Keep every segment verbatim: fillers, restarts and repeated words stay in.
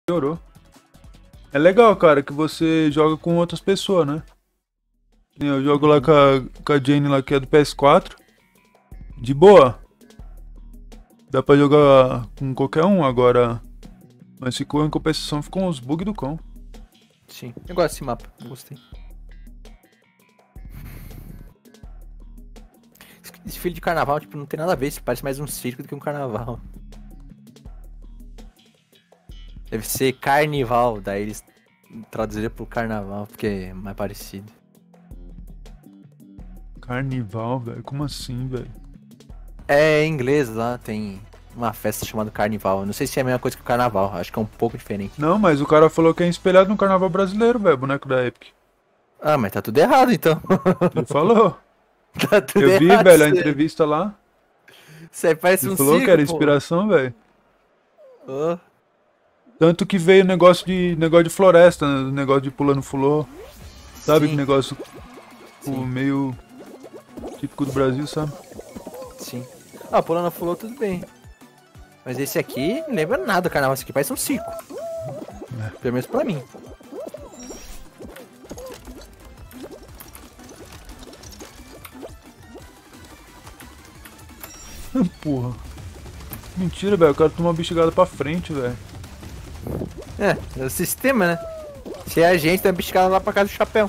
Melhorou. É legal, cara, que você joga com outras pessoas, né? Eu jogo lá com a, com a Jane lá, que é do P S quatro. De boa. Dá pra jogar com qualquer um agora. Mas ficou em compensação, ficou uns bugs do cão. Sim, eu gosto desse mapa, gostei. Esse filho de carnaval, tipo, não tem nada a ver, isso parece mais um circo do que um carnaval. Deve ser carnival, daí eles traduziram pro carnaval, porque é mais parecido. Carnival, velho? Como assim, velho? É, em inglês lá tem uma festa chamada carnival. Não sei se é a mesma coisa que o carnaval, acho que é um pouco diferente. Não, mas o cara falou que é inspirado no carnaval brasileiro, velho, boneco da Epic. Ah, mas tá tudo errado então. Ele falou. Tá tudo Eu vi, errado, velho, a cê- entrevista lá. Cê parece Ele um falou circo, que era pô. inspiração, velho. Ô, Tanto que veio negócio de negócio de floresta, né? Negócio de pulando fulô. Sabe que sim, negócio pô, sim, meio típico do Brasil, sabe? sim. Ah, pulando falou tudo bem. Mas esse aqui não lembra nada do carnaval, esse aqui parece um circo. Pelo menos pra mim. Porra. Mentira, velho. Eu quero tomar uma bichigada pra frente, velho. É, é o sistema, né? Se é a gente, tem uma biscada lá pra casa do chapéu.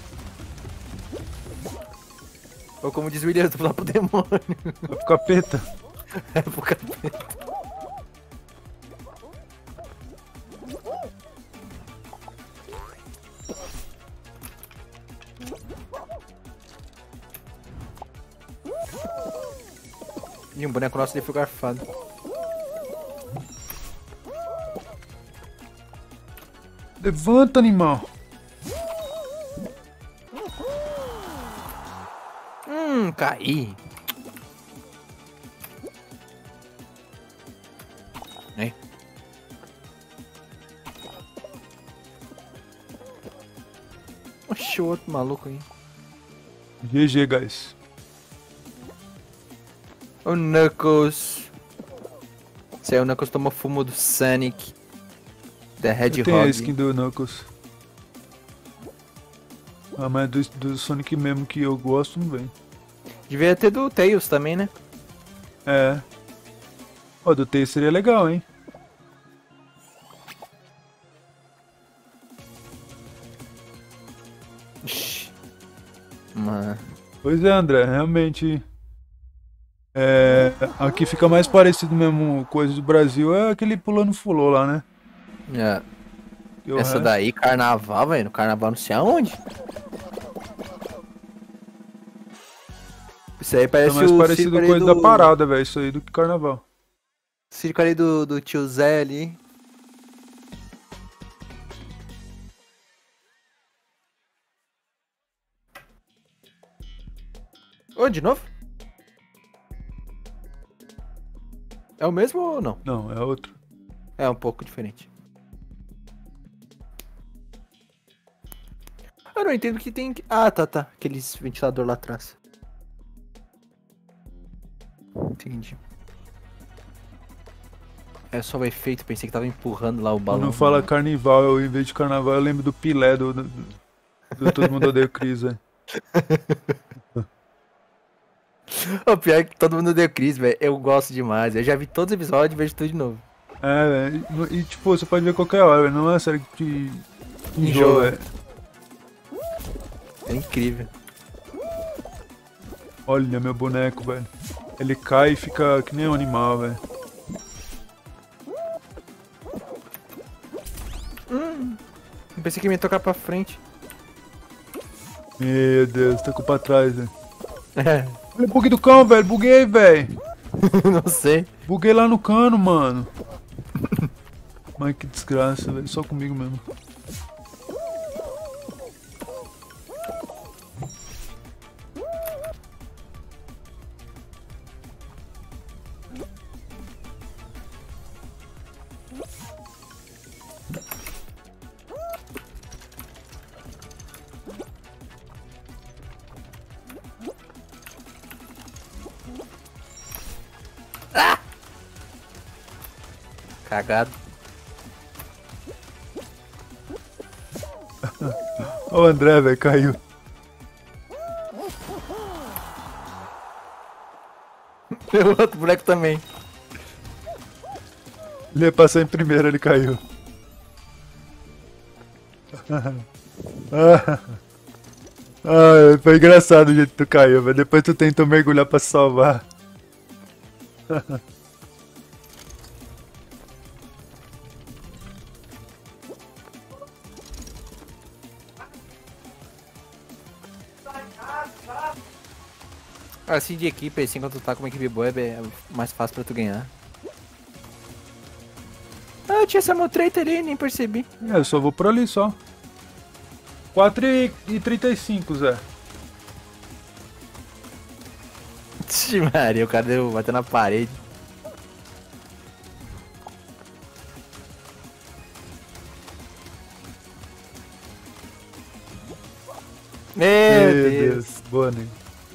Ou como diz o William, lá pro demônio. Vai pro capeta. É pro capeta. E um boneco nosso ele foi garfado. Levanta, animal. Hum, caí. É. Oxi, o outro maluco aí. G G, guys. O Knuckles. Esse aí, o Knuckles tomou fumo do Sonic. Da Eu tenho a Hedgehog. skin do Knuckles. Ah, mas do, do Sonic mesmo que eu gosto, não vem. Devia ter do Tails também, né? É. Ó, do T seria legal, hein? Ixi. Mano. Pois é, André, realmente. É, aqui fica mais parecido mesmo, coisa do Brasil, é aquele pulando fulô lá, né? É. E o Essa resto- daí, carnaval, velho. No carnaval não sei aonde. Isso aí É parece mais o parecido circo com ali coisa do... da parada, velho, isso aí, do que carnaval. Circo ali do, do tio Zé ali. Ô, de novo? É o mesmo ou não? Não, é outro. É um pouco diferente. Eu não entendo que tem... Ah, tá, tá. Aqueles ventilador lá atrás. Entendi. É só o efeito, pensei que tava empurrando lá o balão. Quando fala carnaval, eu, em vez de carnaval, eu lembro do Pilé do, do, do Todo Mundo Odeia o Chris, velho. O pior é que todo mundo deu Chris, velho. Eu gosto demais. Eu já vi todos os episódios e vejo tudo de novo. É, velho. E, e, tipo, você pode ver qualquer hora, velho. Não é uma série que te enjoa, Enjoa. velho. É incrível. Olha meu boneco, velho. Ele cai e fica que nem um animal, velho. Eu pensei que ia me tocar pra frente. Meu Deus, tá com pra trás, velho. É, Olha o bug do cão, velho. Buguei, velho. não sei. Buguei lá no cano, mano. Mas que desgraça, velho. Só comigo mesmo. Cagado. Ó o André, velho, caiu. O outro boneco também. Ele ia passar em primeiro, ele caiu. Ah, ah, foi engraçado o jeito que tu caiu, velho. Depois tu tentou mergulhar pra se salvar. Assim de equipe, assim, quando tu tá com uma equipe boa, é mais fácil pra tu ganhar. Ah, tinha essa Moltres ali, nem percebi. É, eu só vou por ali só. quatro e trinta e cinco, Zé. Ixi, Maria, o cara deu bateu na parede. Meu, Meu Deus. Deus. Boa, nego.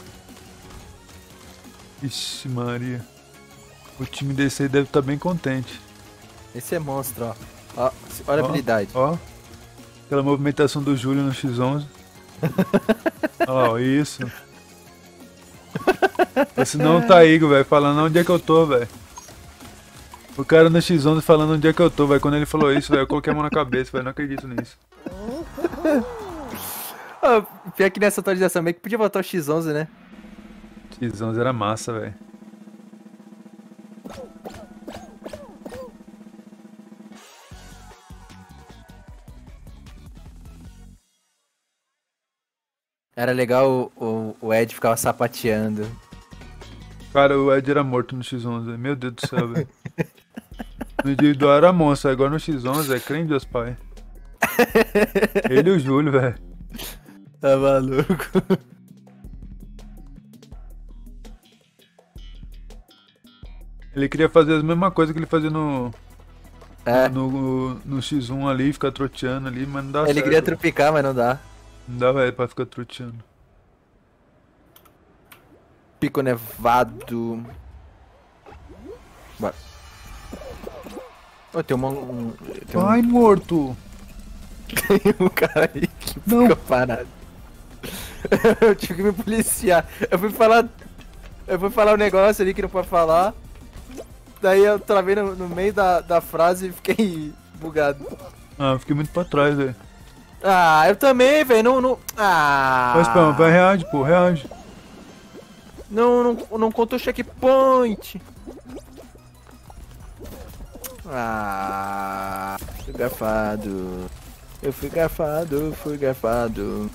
Ixi, Maria. O time desse aí deve estar bem contente. Esse é monstro, ó. Ó, olha a Ó, habilidade. Ó. Aquela movimentação do Júlio no X onze. Ó, ó, isso. Esse não tá aí, velho, falando onde é que eu tô, velho. O cara no X onze falando onde é que eu tô, velho. Quando ele falou isso, velho, eu coloquei a mão na cabeça, velho. Não acredito nisso. Ah, pior que nessa atualização meio que podia botar o X onze, né? X onze era massa, velho. Era legal o, o, o Ed ficava sapateando. Cara, o Ed era morto no X onze, velho. Meu Deus do céu, velho. No individual era monstro, agora no X onze é creme de Deus, pai. Ele e o Júlio, velho. Tá maluco. Ele queria fazer a mesma coisa que ele fazia no. É, No, no X um ali, ficar troteando ali, mas não dá ele certo. queria trupicar, mas não dá. Não dá, velho, pra ficar troteando. Pico nevado. Bora. Oh, tem uma, um, tem um, Ai, morto! tem um cara aí que Não. fica parado. Eu tive que me policiar. Eu fui falar. Eu fui falar um negócio ali que não pode falar. Daí eu travei no, no meio da, da frase e fiquei bugado. Ah, eu fiquei muito pra trás, velho. Ah, eu também, velho. Não, não. Ah. Vai, Spam, vai, reage, pô, reage. Não, não, não contou checkpoint. Ah, fui garfado. Eu fui garfado, fui garfado.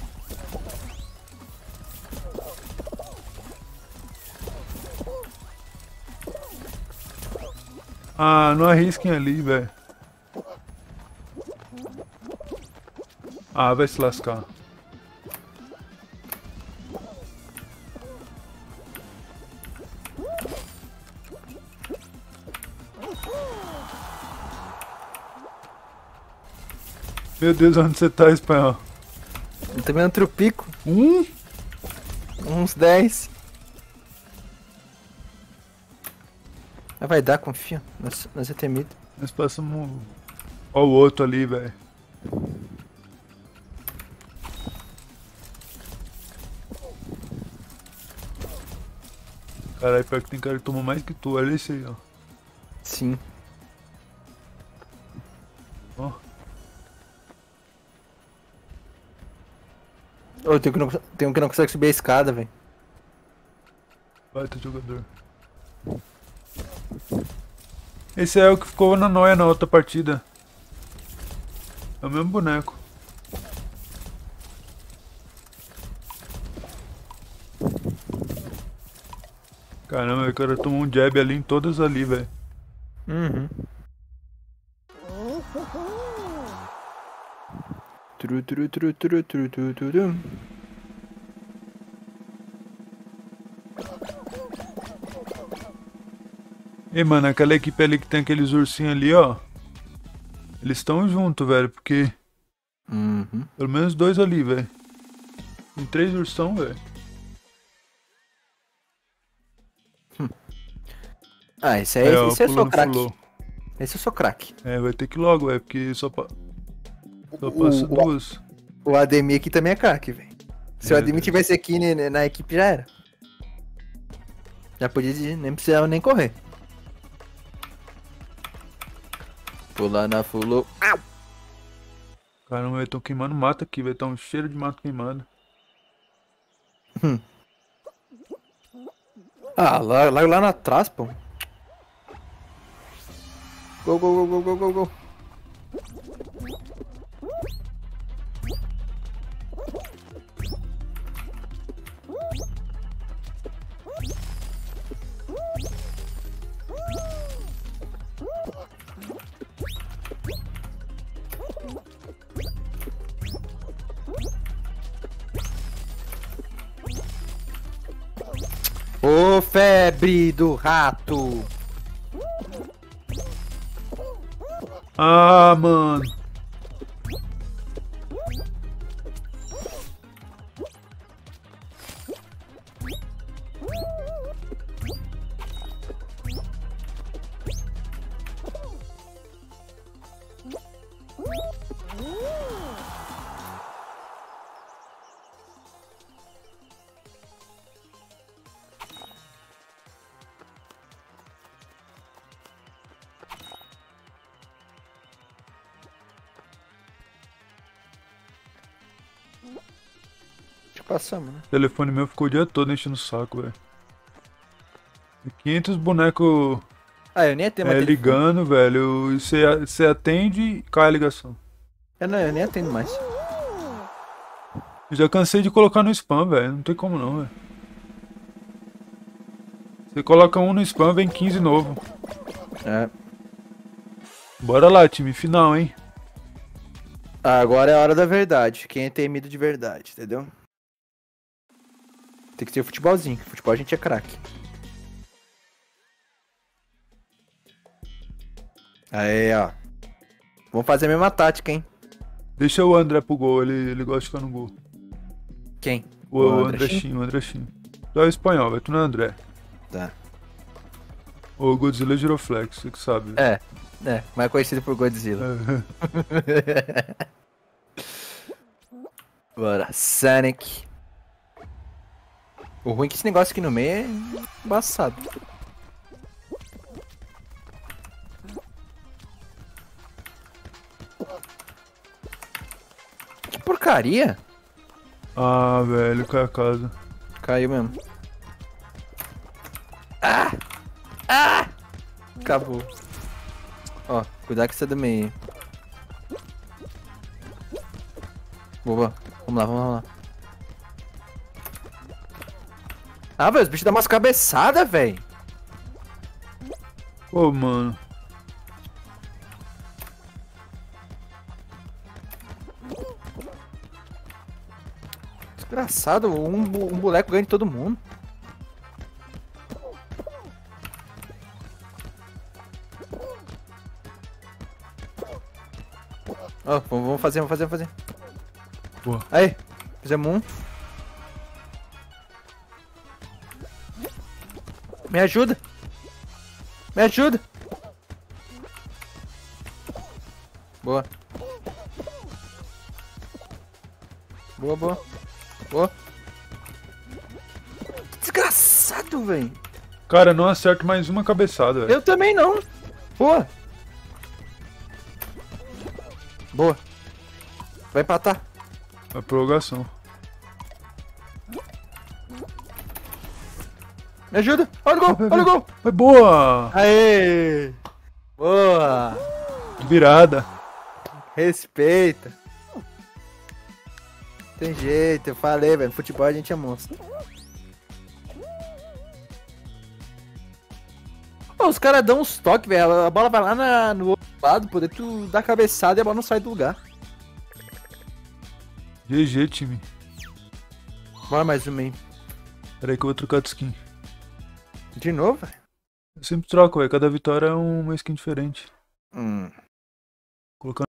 Ah, não arrisquem ali, velho. Ah, vai se lascar. Meu Deus, onde você tá, espanhol? Eu também um trupico. Um? Uns dez. Mas vai dar, confia. Nós, nós é temido. Nós passamos. Ó o outro ali, velho. Caralho, pior que tem cara que toma mais que tu, olha esse aí, ó. Sim. Ó. Ô, tem um que não, tem um que não consegue subir a escada, velho. Vai, teu jogador. Esse é o que ficou na noia na outra partida. É o mesmo boneco. Caramba, o cara tomou um jab ali em todas ali, velho. Uhum. Tru, tru, tru, tru, tru, tru, tru, tru. Ei, mano, aquela equipe ali que tem aqueles ursinhos ali, ó. Eles estão juntos, velho, porque... Uhum. Pelo menos dois ali, velho. Tem três ursão, velho. Ah, esse aí, Aí, ó, esse eu sou pulando craque. pulou. Esse eu sou craque. É, vai ter que ir logo, velho, porque só pra... Só passa o, duas. o Ademir aqui também é craque, velho. Se o Meu Ademir Deus. tivesse aqui né, na equipe, já era. Já podia, de- nem precisava nem correr. Pular na fulô. Caramba, velho, tão queimando mato aqui, velho. Tá um cheiro de mato queimado. Ah, lá, lá, lá atrás, pô. Gol, gol, gol, gol, gol, gol, gol. Ô, febre do rato. Ah, mano. Já passamos, né? O telefone meu ficou o dia todo enchendo o saco, velho. quinhentos bonecos Ah, eu nem atendo mais é, telefone. ligando, velho. E você você atende e cai a ligação. Eu, não, eu nem atendo mais. Eu já cansei de colocar no spam, velho. Não tem como não, velho. Você coloca um no spam, vem quinze novo. É. Bora lá, time final, hein? Agora é a hora da verdade. Quem é temido de verdade, entendeu? Tem que ser futebolzinho. Futebol a gente é craque. Aí, ó. Vamos fazer a mesma tática, hein? Deixa o André pro gol, ele, ele gosta de ficar no gol. Quem? O, o Andrechinho, o Andrechinho. Tu é espanhol, velho. Tu não é André. Tá. O Godzilla Giroflex, você que sabe. É, é. Mais conhecido por Godzilla. É. Bora. Sonic. O ruim é que esse negócio aqui no meio é embaçado. Que porcaria. Ah, velho, cai a casa. Caiu mesmo. Ah! Ah! Acabou. Ó, cuidado que você é do meio. Boa. Vamos lá, vamos lá. Ah, velho, os bichos dão umas cabeçadas, velho. Pô, mano. Desgraçado, um, um boneco ganha de todo mundo. Ó, vamos vamos fazer, vamos fazer, vamos fazer. Boa. Aí, fizemos um. Me ajuda. Me ajuda. Boa. Boa, boa. Boa. Que desgraçado, velho. Cara, não acerto mais uma cabeçada, velho. Eu também não. Boa. Boa. Vai empatar. A prorrogação. Me ajuda. Olha o gol, olha o gol. Foi boa! Aê. Boa. Virada. Respeita. Tem jeito, eu falei, velho. Futebol a gente é monstro. Pô, os caras dão uns toques, velho. A bola vai lá na- no outro lado, poder tu dar cabeçada e a bola não sai do lugar. G G, time. Bora mais uma aí. Pera aí que eu vou trocar de skin. De novo, velho? Eu sempre troco, velho. Cada vitória é uma skin diferente. Hum. Colocando